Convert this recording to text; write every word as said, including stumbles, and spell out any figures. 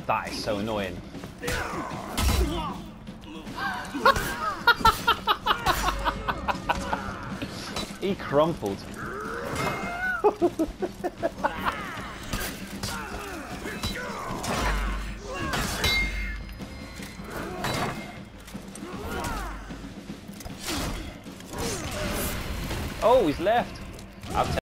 That is so annoying. He crumpled. Oh, he's left. I've